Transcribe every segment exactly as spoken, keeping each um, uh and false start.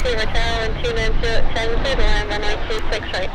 Vancouver Tower, and two nine zero ten, clear to land, runway two six right.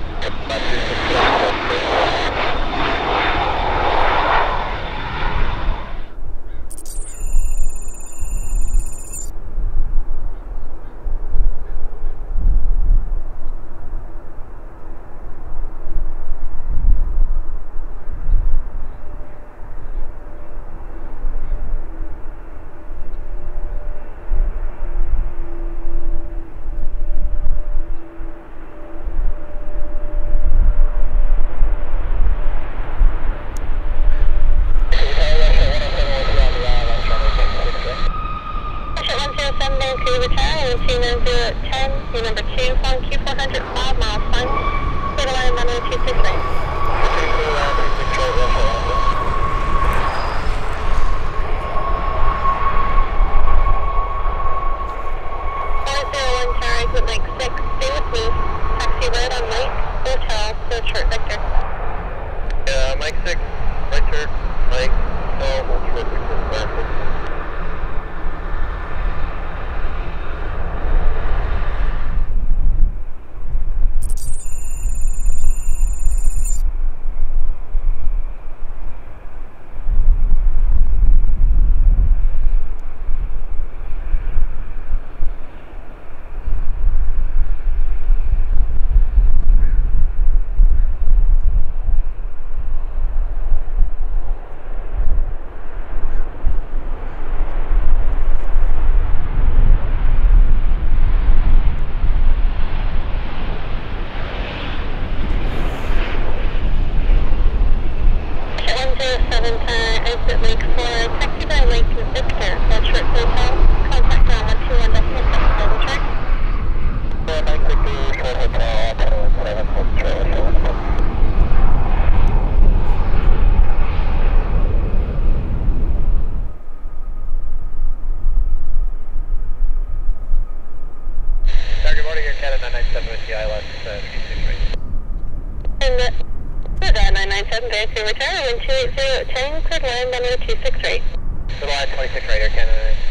Vancouver Tower, wind two eight zero ten, clear to land, runway two six right. Clear to land twenty-six right, Air Canada nine.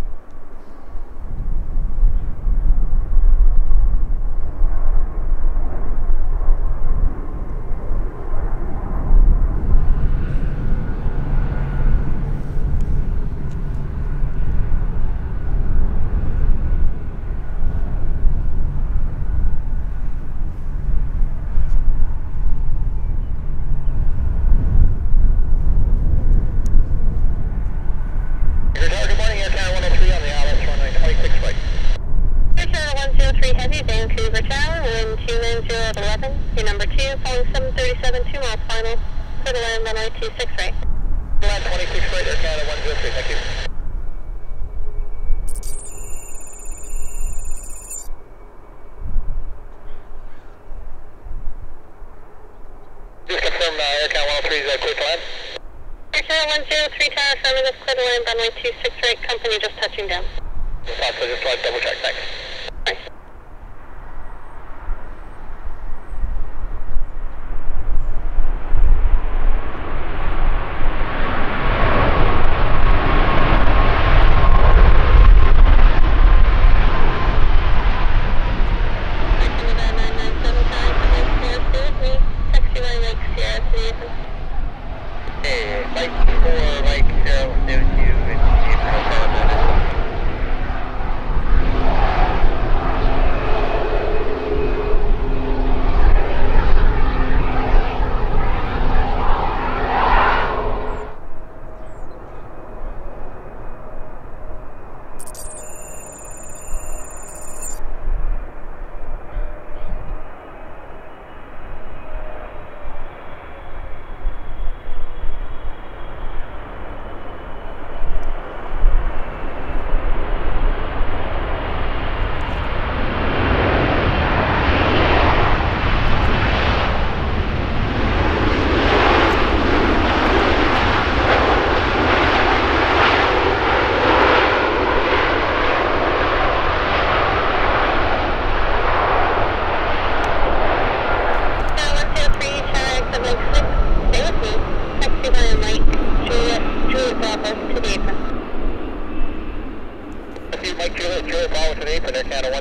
Vancouver Tower, wind two nine zero eleven, your number two, following seven thirty-seven, two miles final, clear to land runway two six right. Land twenty-six right, Air Canada one zero three, thank you. Just confirm uh, Air Canada one oh three is uh, clear to land. Air Canada one zero three Tower, affirmative, clear to land runway two six right, company just touching down. No thoughts, so just like double check, thanks. Bye.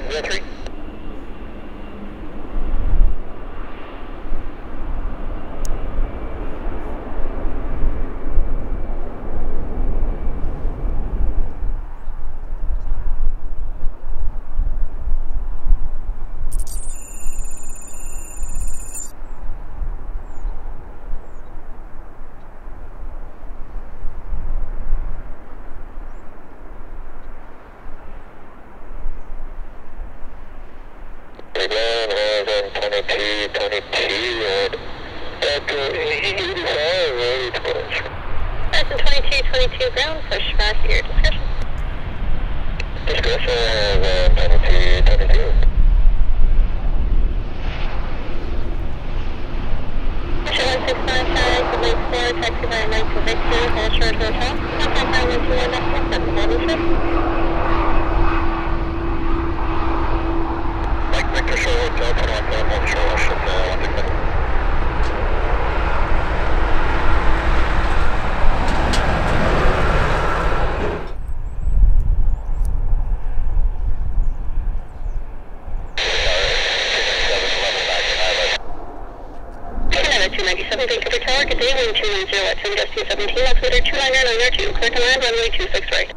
seven zero three. twenty-two, twenty-two, and eighty-five, Person twenty-two twenty-two ground, push back your discretion. Discretion, uh, twenty-two, twenty-two. one six five five, Lake four, taxi by Mike to Victor, hold short hotel. Contact nine one two one, that's seven one six. Mike Victor, short hotel, twenty-one seven one, short hotel, uh, one six five. two ninety-seven, Vancouver Tower, good day, wind two one zero at ten, just two seventeen, altimeter two nine nine nine two, clear to land, runway two six right.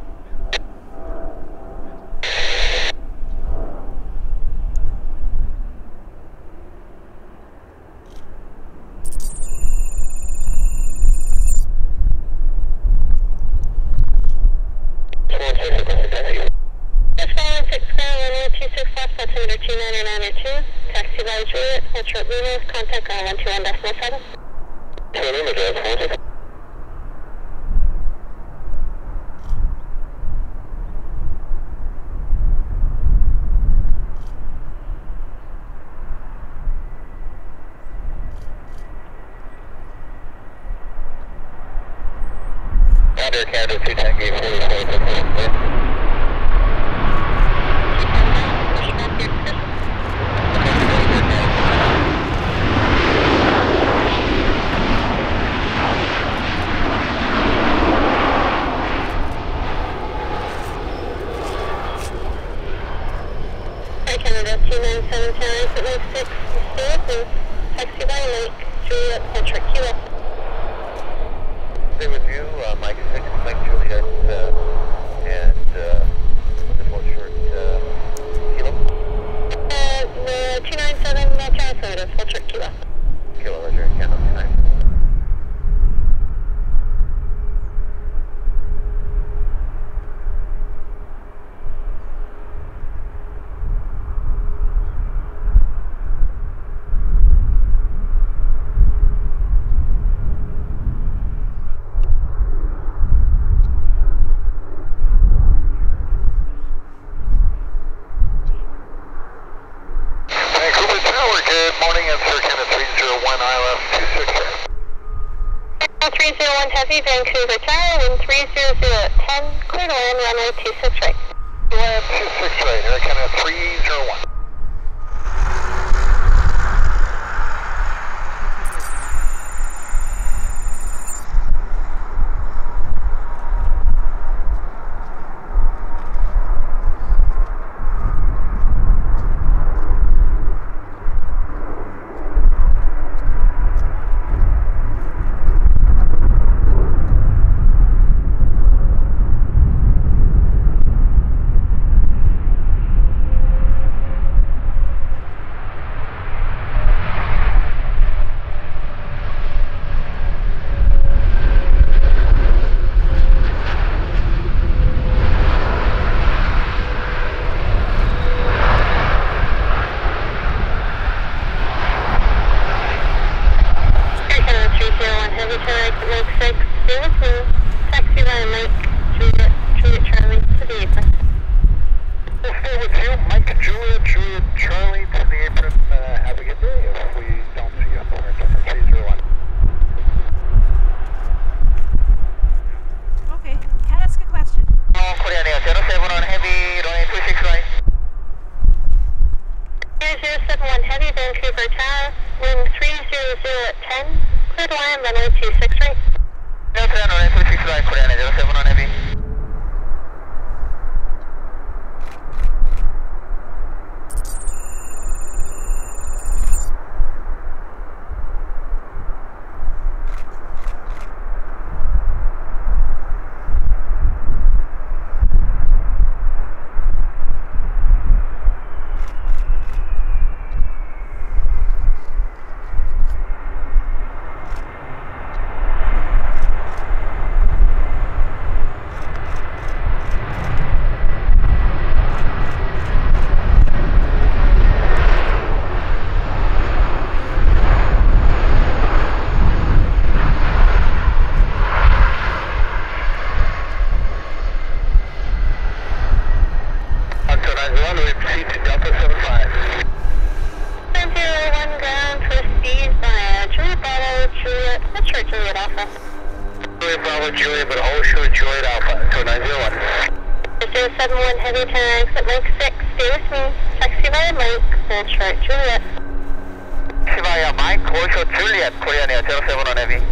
That's following six ground, runway two six left, altimeter two nine nine two, taxi by Juliet, hold short Lunas, contact ground one two one decimal seven. Under Canada two ten, gate forty-four. Canada two nine seven ten, exit Lake six, stay with taxi by Lake, Juliet, Ultra, Q F. Stay with you, uh, Mike six, Mike Juliet, uh, and uh, just one short uh, kilo. Uh, the two nine seven, uh, translator, Ultra, Q F. Kilo, Roger, Canada two nine. three zero one Heavy, Vancouver Tower, wind three zero zero at ten, clear to land, runway two six right. Land two six right, Air Canada three zero one. Bravo Juliet, but hold short Juliet Alpha, two nine zero one. zero seven one heavy turn exit Lake six, stay with me. Taxi via Mike, hold short Juliet. Taxi via Mike, hold short Juliet, Korean Air zero seven one heavy.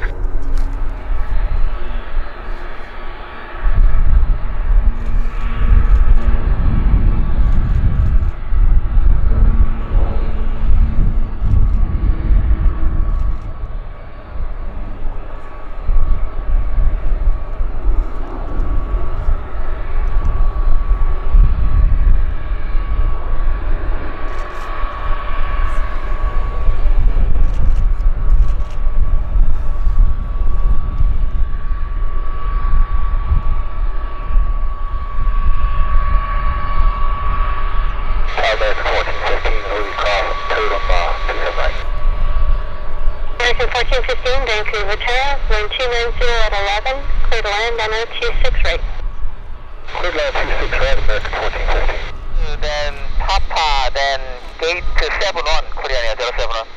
fourteen fifteen, Vancouver Tower, wind two nine zero at eleven, clear to land on zero two six right. Clear to land two six right, American fourteen fifteen. Then Papa, then gate to seven one, Korean zero seven one.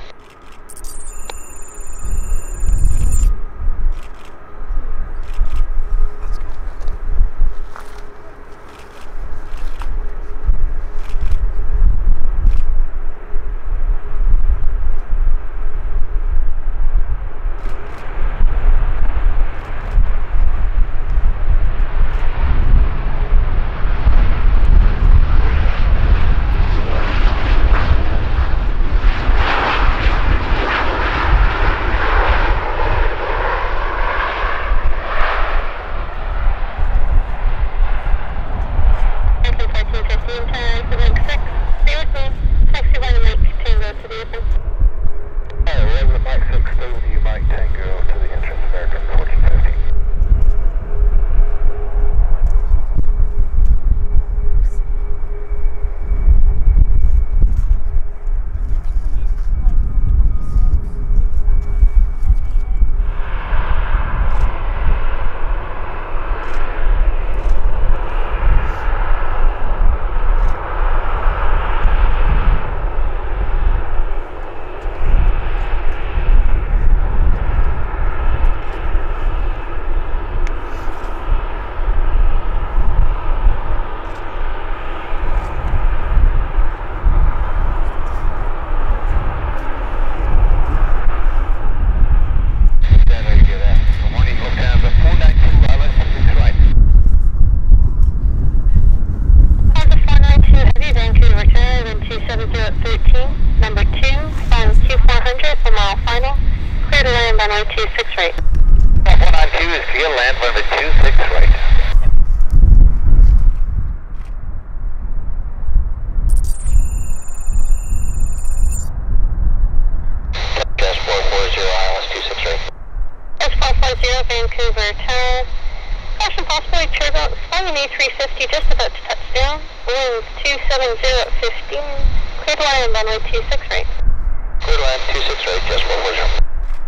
Vancouver Tower. Caution possibly turbulent, flying A three fifty just about to touch down. Winds two seven zero at fifteen. Clear to land runway two six right. Clear to land two six right, just one more zero.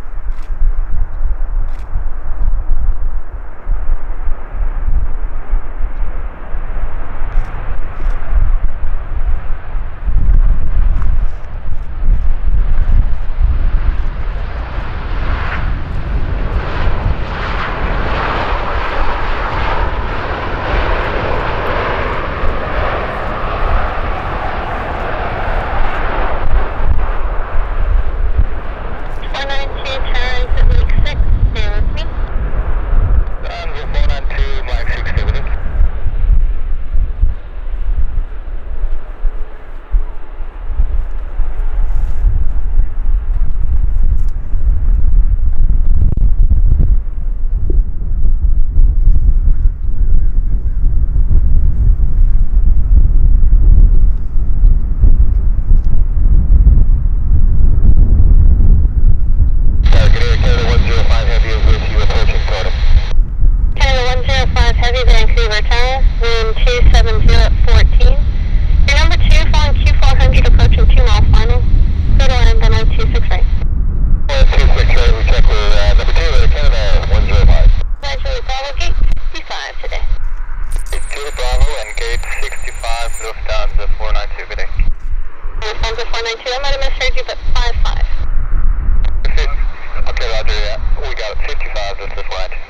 Lufthansa four nine two, good day. Lufthansa four nine two, I might have misheard you, but five five. Okay, roger that. We got it, fifty-five, that's this line.